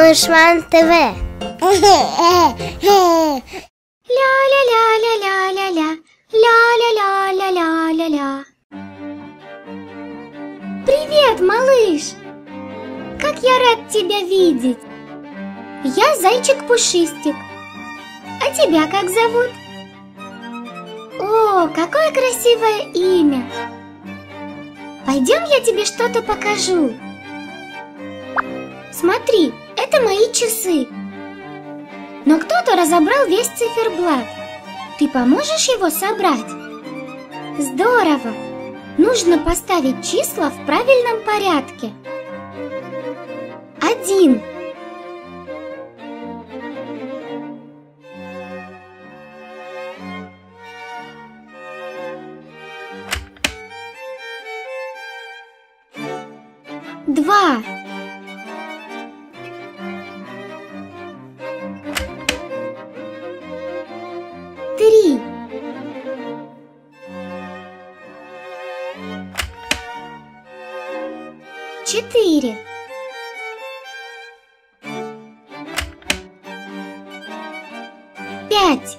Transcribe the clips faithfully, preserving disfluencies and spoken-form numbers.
Малыш Ван ТВ. Ля-ля-ля-ля-ля-ля-ля, ля-ля-ля-ля-ля-ля-ля. Привет, малыш! Как я рад тебя видеть! Я зайчик-пушистик. А тебя как зовут? О, какое красивое имя! Пойдем, я тебе что-то покажу. Смотри, это мои часы. Но кто-то разобрал весь циферблат. Ты поможешь его собрать? Здорово! Нужно поставить числа в правильном порядке. Один. Два. Три. Четыре. Пять.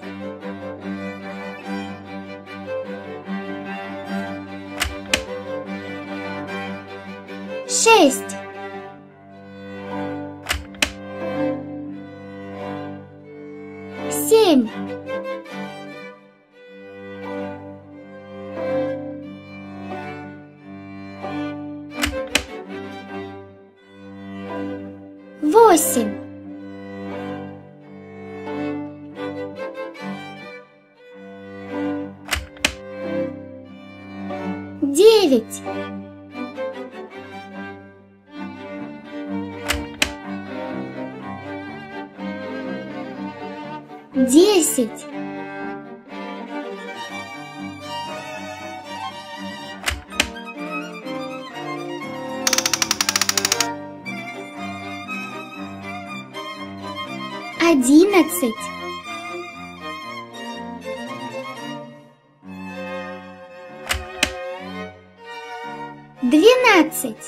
Шесть. Семь. Восемь. Девять. Десять. Одиннадцать. Двенадцать.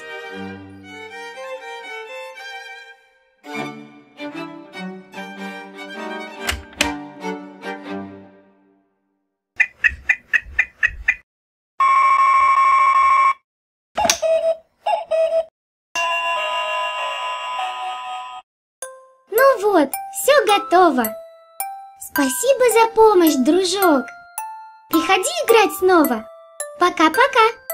Ну вот, все готово. Спасибо за помощь, дружок. Приходи играть снова. Пока-пока.